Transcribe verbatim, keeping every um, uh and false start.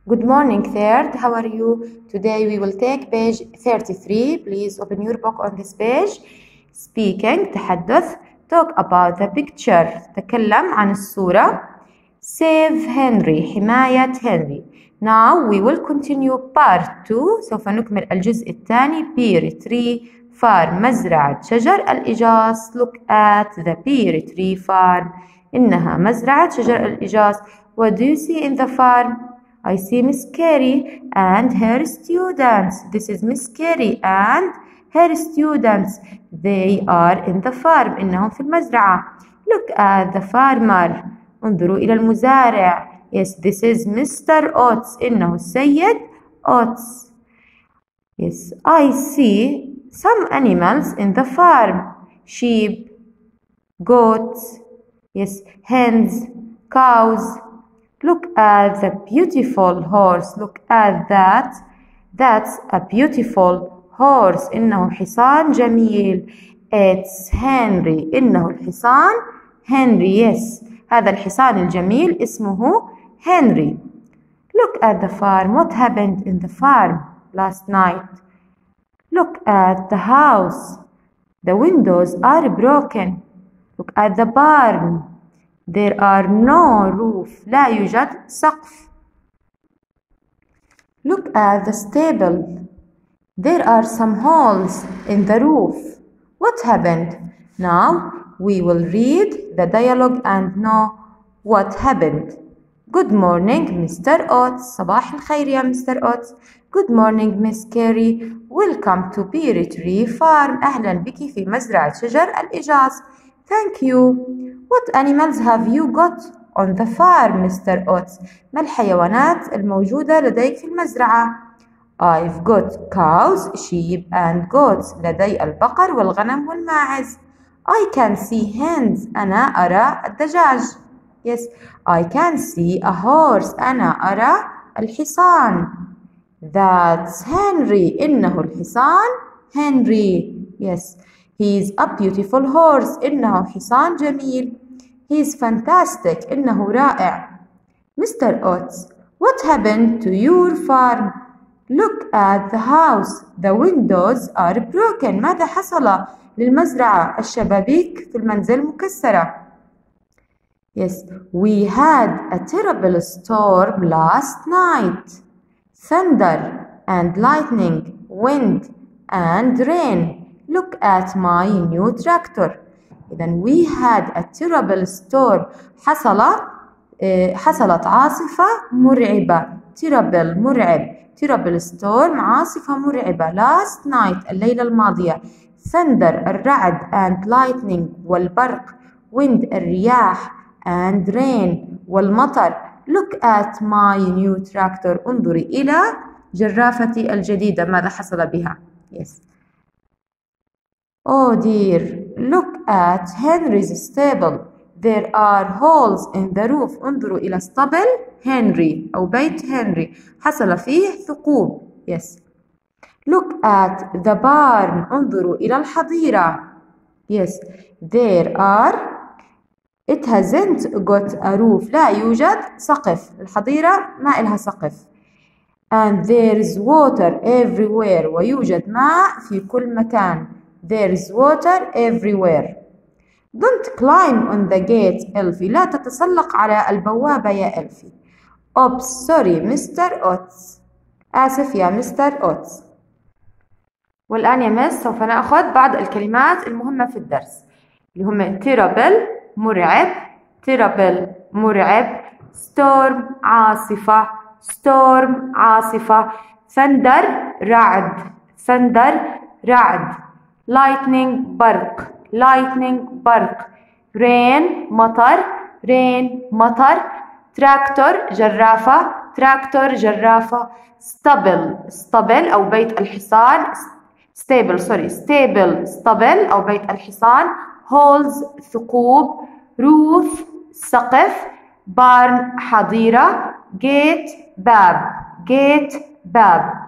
Good morning, third. How are you? Today we will take page thirty-three. Please open your book on this page. Speaking, تحدث. Talk about the picture. تكلم عن الصورة. Save Henry. حماية هنري. Now we will continue part two. سوف نكمل الجزء الثاني. Pear tree farm. مزرعة شجر الإجاز. Look at the pear tree farm. إنها مزرعة شجر الإجاز. What do you see in the farm? I see Miss Carey and her students. This is Miss Carey and her students. They are in the farm. إنهم في المزرعة. Look at the farmer. انظروا إلى المزارع. Yes, this is Mister Oates. إنه السيد Oates. Yes, I see some animals in the farm. Sheep, goats, yes, hens, cows. Look at the beautiful horse. Look at that. That's a beautiful horse. إنه حصان جميل. It's Henry. إنه الحصان Henry. Yes. هذا الحصان الجميل اسمه Henry. Look at the farm. What happened in the farm last night? Look at the house. The windows are broken. Look at the barn. There are no roof. لا يوجد سقف. Look at the stable. There are some holes in the roof. What happened? Now we will read the dialogue and know what happened. Good morning, Mister Oates. صباح الخير يا Mister Oates. Good morning, Miss Carey. Welcome to Pear Tree Farm. أهلا بك في مزرعة شجر الإجاز. Thank you. What animals have you got on the farm, Mister Oates? ما الحيوانات الموجودة لديك في المزرعة؟ I've got cows, sheep and goats. لدي البقر والغنم والماعز. I can see hens. أنا أرى الدجاج. Yes, I can see a horse. أنا أرى الحصان. That's Henry. إنه الحصان Henry. Yes. He's a beautiful horse. إنه حصان جميل. He's fantastic. إنه رائع. Mister Oates, what happened to your farm? Look at the house. The windows are broken. ماذا حصل للمزرعة؟ الشبابيك في المنزل مكسرة. Yes, we had a terrible storm last night. Thunder and lightning, wind and rain. Look at my new tractor. إذن we had a terrible storm. حصل حصلت عاصفة مرعبة. terrible مرعب. terrible storm عاصفة مرعبة. last night الليلة الماضية. thunder الرعد and lightning والبرق. wind الرياح and rain والمطر. look at my new tractor. انظري إلى جرافتي الجديدة. ماذا حصل بها؟ yes. Oh dear, look at Henry's stable. There are holes in the roof. انظروا إلى اسطبل هنري أو بيت هنري. حصل فيه ثقوب. Yes. Look at the barn. انظروا إلى الحظيرة. Yes. There are. It hasn't got a roof. لا يوجد سقف. الحظيرة ما إلها سقف. And there is water everywhere. ويوجد ماء في كل مكان. There is water everywhere. Don't climb on the gate, إلفي. لا تتسلق على البوابة يا إلفي. Oops, sorry, Mister Oates. آسف يا مستر أوتس. والآن يا مس سوف نأخذ بعض الكلمات المهمة في الدرس اللي هم terrible مرعب. terrible مرعب. storm عاصفة. storm عاصفة. thunder رعد. thunder رعد. lightning برق. lightning برق. rain مطر. rain مطر. tractor جرافة. tractor جرافة. stable stable أو بيت الحصان. stable sorry stable stable أو بيت الحصان. holes ثقوب. roof سقف. barn حظيرة. gate باب. gate باب.